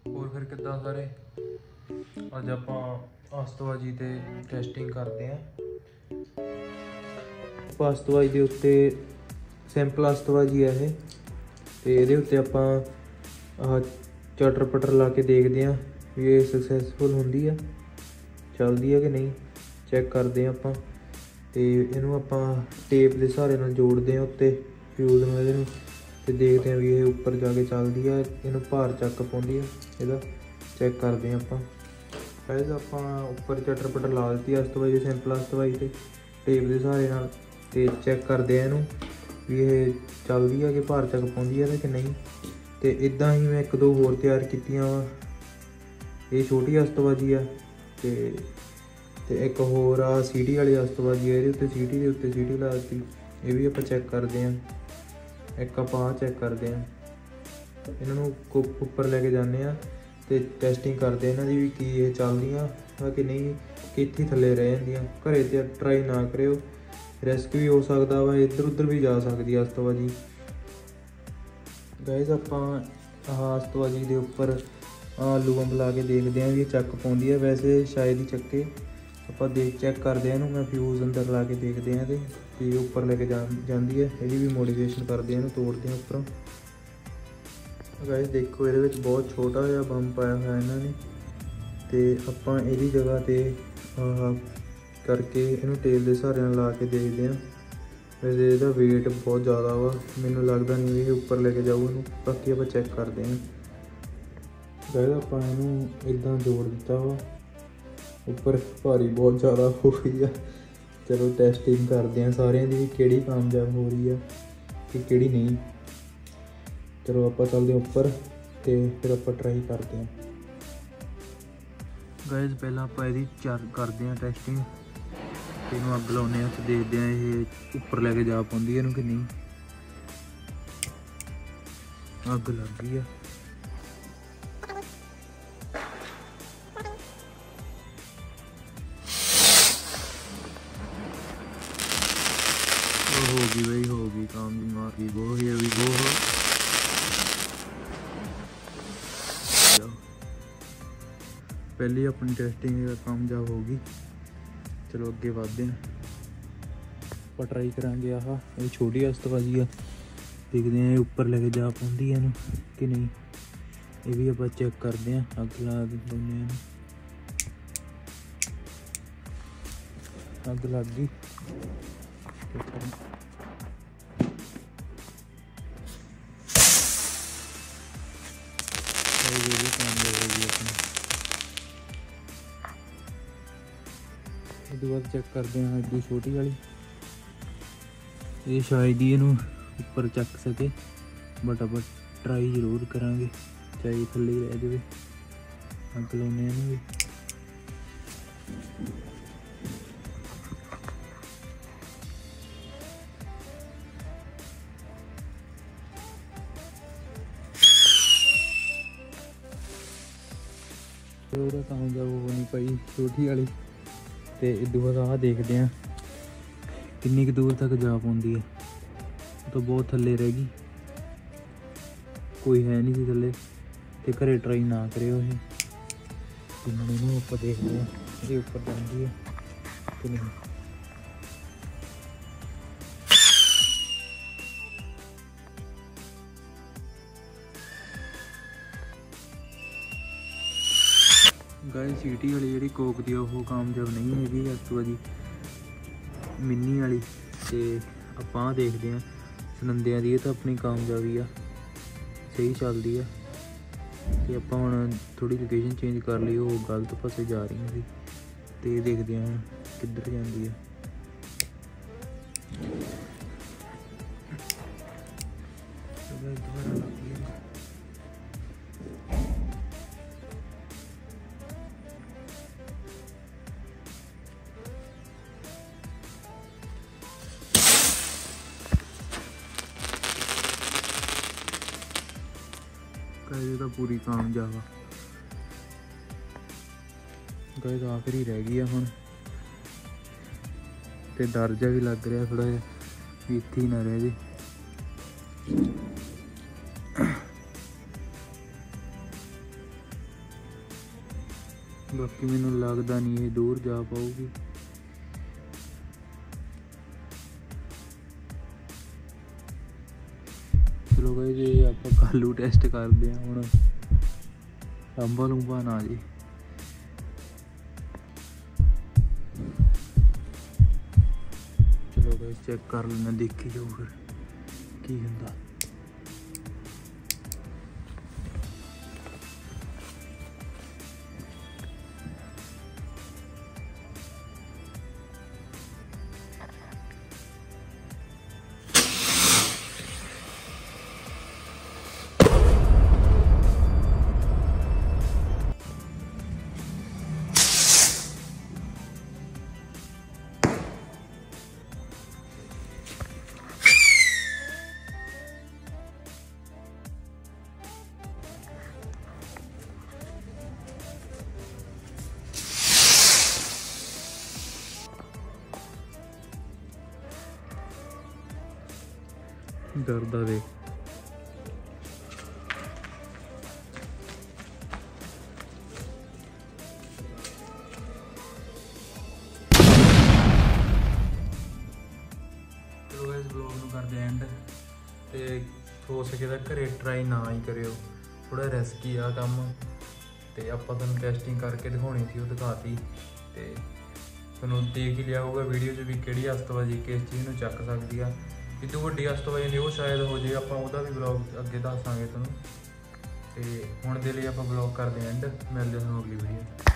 ਹੋਰ ਫਿਰ ਕਿੱਦਾਂ ਸਾਰੇ? ਅੱਜ ਆਪਾਂ ਅਸਤਵਾਜੀ ਤੇ ਟੈਸਟਿੰਗ ਕਰਦੇ ਆਂ। ਅਸਤਵਾਜੀ ਦੇ ਉੱਤੇ ਸਿੰਪਲ ਅਸਤਵਾਜੀ ਆ ਇਹ, ਤੇ ਇਹਦੇ ਉੱਤੇ ਆਪਾਂ ਆਹ ਚਟਰ ਪਟਰ ਲਾ ਕੇ ਦੇਖਦੇ ਆਂ ਵੀ ਇਹ ਸਕਸੈਸਫੁਲ ਹੁੰਦੀ ਆ, ਚੱਲਦੀ ਆ ਕਿ ਨਹੀਂ, ਚੈੱਕ ਕਰਦੇ ਆਂ ਆਪਾਂ। ਤੇ ਇਹਨੂੰ ਆਪਾਂ ਟੇਪ ਦੇ ਸਹਾਰੇ ਨਾਲ ਜੋੜਦੇ ਆਂ ਉੱਤੇ ਫਿਊਜ਼ ਨੂੰ ਇਹਦੇ ਨੂੰ, ਤੇ ਦੇਖਦੇ ਆਂ ਵੀ ਇਹ ਉੱਪਰ ਜਾ ਕੇ ਚੱਲਦੀ ਆ, ਇਹਨੂੰ ਭਾਰ ਚੱਕ ਪਾਉਂਦੀ ਆ, ਇਹਦਾ ਚੈੱਕ ਕਰਦੇ ਆਂ ਆਪਾਂ। ਪਹਿਲਾਂ ਆਪਾਂ ਉੱਪਰ ਚਟਰ ਪਟਰ ਲਾ ਦਿੱਤੀ ਅਸਤਵਾਜੀ, ਸਿੰਪਲ ਅਸਤਵਾਜੀ ਤੇ ਟੇਪ ਦੇ ਸਹਾਰੇ ਨਾਲ, ਤੇ ਚੈੱਕ ਕਰਦੇ ਆ ਇਹਨੂੰ ਵੀ ਇਹ ਚੱਲਦੀ ਆ ਕਿ ਭਾਰ ਚੱਕ ਪਾਉਂਦੀ ਆ ਕਿ ਨਹੀਂ। ਤੇ ਇੱਦਾਂ ਹੀ ਮੈਂ 1-2 ਹੋਰ ਤਿਆਰ ਕੀਤੀਆਂ ਵਾ। ਇਹ ਛੋਟੀ ਅਸਤਵਾਜੀ ਆ, ਤੇ ਇੱਕ ਹੋਰ ਆ ਸੀਟੀ ਵਾਲੀ ਅਸਤਵਾਜੀ ਆ, ਇਹਦੇ ਉੱਤੇ ਸੀਟੀ ਦੇ ਉੱਤੇ ਸੀਟੀ ਲਾ ਦਿੱਤੀ। ਇਹ ਵੀ ਆਪਾਂ ਚੈੱਕ ਕਰਦੇ ਹਾਂ। ਇੱਕ ਆਪਾਂ ਆਹ ਚੈੱਕ ਕਰਦੇ ਹਾਂ, ਇਹਨਾਂ ਨੂੰ ਉੱਪਰ ਲੈ ਕੇ ਜਾਂਦੇ ਹਾਂ ਤੇ ਟੈਸਟਿੰਗ ਕਰਦੇ ਇਹਨਾਂ ਦੀ ਵੀ ਕੀ ਇਹ ਚੱਲਦੀਆਂ ਆ ਕਿ ਨਹੀਂ, ਕਿ ਇੱਥੇ ਥੱਲੇ ਰਹਿ ਜਾਂਦੀਆਂ। ਘਰੇ ਤੇ ਟਰਾਈ ਨਾ ਕਰਿਓ, ਰਿਸਕ ਵੀ ਹੋ ਸਕਦਾ ਵਾ, ਇੱਧਰ ਉੱਧਰ ਵੀ ਜਾ ਸਕਦੀ ਆ ਅਸਤਵਾਜੀ। ਗਾਇਜ਼ ਆਪਾਂ ਆਹ ਅਸਤਵਾਜੀ ਦੇ ਉੱਪਰ ਆਲੂ ਬੰਬ ਲਾ ਕੇ ਦੇਖਦੇ ਹਾਂ ਵੀ ਇਹ ਚੱਕ ਪਾਉਂਦੀ ਆ। ਵੈਸੇ ਸ਼ਾਇਦ ਹੀ ਚੱਕੇ, ਆਪਾਂ ਚੈੱਕ ਕਰਦੇ ਹਾਂ ਇਹਨੂੰ। ਮੈਂ ਫਿਊਜ਼ ਅੰਦਰ ਲਾ ਕੇ ਦੇਖਦੇ ਹਾਂ ਤੇ ਉੱਪਰ ਲੈ ਕੇ ਜਾਂਦੀ ਹੈ। ਇਹਦੀ ਵੀ ਮੋਡੀਫਿਕੇਸ਼ਨ ਕਰਦੇ ਹਾਂ, ਇਹਨੂੰ ਤੋੜਦੇ ਹਾਂ ਉੱਪਰੋਂ। ਗਾਇਜ਼ ਦੇਖੋ, ਇਹਦੇ ਵਿੱਚ ਬਹੁਤ ਛੋਟਾ ਜਿਹਾ ਬੰਬ ਪਾਇਆ ਹੋਇਆ ਇਹਨਾਂ ਨੇ, ਤੇ ਆਪਾਂ ਇਹਦੀ ਜਗ੍ਹਾ 'ਤੇ ਆਹ ਕਰਕੇ ਇਹਨੂੰ ਟੇਪ ਦੇ ਸਹਾਰੇ ਨਾਲ ਲਾ ਕੇ ਦੇਖਦੇ ਹਾਂ। ਵੈਸੇ ਇਹਦਾ ਵੇਟ ਬਹੁਤ ਜ਼ਿਆਦਾ ਵਾ, ਮੈਨੂੰ ਲੱਗਦਾ ਨਹੀਂ ਇਹ ਉੱਪਰ ਲੈ ਕੇ ਜਾਊ ਇਹਨੂੰ, ਬਾਕੀ ਆਪਾਂ ਚੈੱਕ ਕਰਦੇ ਹਾਂ। ਗਾਇਜ਼ ਆਪਾਂ ਇਹਨੂੰ ਇੱਦਾਂ ਜੋੜ ਦਿੱਤਾ ਵਾ, ਉੱਪਰ ਭਾਰੀ ਬਹੁਤ ਜ਼ਿਆਦਾ ਹੋ ਗਈ ਆ। ਚਲੋ ਟੈਸਟਿੰਗ ਕਰਦੇ ਹਾਂ ਸਾਰਿਆਂ ਦੀ, ਕਿਹੜੀ ਕਾਮਯਾਬ ਹੋ ਰਹੀ ਆ ਕਿ ਕਿਹੜੀ ਨਹੀਂ। ਚਲੋ ਆਪਾਂ ਚੱਲਦੇ ਹਾਂ ਉੱਪਰ ਤੇ ਫਿਰ ਆਪਾਂ ਟਰਾਈ ਕਰਦੇ ਹਾਂ। ਗਾਇਜ਼ ਪਹਿਲਾਂ ਆਪਾਂ ਇਹਦੀ ਕਰਦੇ ਹਾਂ ਟੈਸਟਿੰਗ, ਤੇ ਇਹਨੂੰ ਅੱਗ ਲਾਉਂਦੇ ਹਾਂ ਤੇ ਦੇਖਦੇ ਹਾਂ ਇਹ ਉੱਪਰ ਲੈ ਕੇ ਜਾ ਪਾਉਂਦੀ ਇਹਨੂੰ ਕਿ ਨਹੀਂ। ਅੱਗ ਲੱਗ ਗਈ ਆ। हो गई भाई, हो गई काम की मार की। Go here we go. पहली अपनी टेस्टिंग कामयाब होगी। चलो अगे बढ़ते हैं, आप ट्राई करांगे। आह ये छोटी अस्तबाजी आ, देखते हैं ऊपर लेके जा पाती है कि नहीं। ये भी आप चेक करते हैं। अग ला देने, अग लग गई। इसके बाद चेक करते हैं एडी छोटी वाली, ये शायद ही इनू ऊपर चक सके, बट आप ट्राई जरूर करांगे, चाहे थले ही रह जाए। अग लाने भी कामयाब हो नहीं पाई छोटी वाली। तो इदू बाद आह देखते हैं किन्नी क दूर तक जा पाती है। तो बहुत थले रह गई, कोई है नहीं सी थले। तो घरे ट्राई ना करियो ये, आप देखते हैं ये उपर जाती है कि नहीं। गाइस सीटी वाली जी कोक दी वो कामयाब नहीं हैगी अस्तबाजी, मिनी वाली। तो आप देखते हैं सनंदिया की, तो अपनी कामयाबी आ, सही चलती है। तो आप हम थोड़ी लोकेशन चेंज कर ली, वो गलत पासे जा रही थी। तो देखते हैं किधर जाती है। तो पूरी कामयाब आ। गाइस आखिरी रह गई है हुण, ते डर जा भी लग रहा थोड़ा जिहा भी इत्थे ही ना रह जे। बाकी मैनू लगता नहीं ये दूर जा पाऊगी। चलो भाई जी आप कलू टेस्ट करते हैं हूँ लंबा लुंबा ना जी। चलो भाई चेक कर लेना देखी जाओ फिर की होंदा। डरदा देख चलो इस ब्लॉग में करते एंड ते हो सके तो घरे ट्राई ना ही करियो थोड़ा रिस्की आ काम ते आपां तुहानूं टेस्टिंग करके दिखानी थी वो दिखाती ते तुहानूं देख ही लिया होगा वीडियो च भी किहड़ी हस्तबाजी किस चीज़ नूं चक सकदी आ। इदू वड्डी हस्तबाजी नहीं वो शायद हो जाए आपां ओहदा भी ब्लॉग अगे दसांगे तुहानूं ते हुण दे लई आपां ब्लॉग करदे एंड मिलदे तुहानूं अगली वीडियो।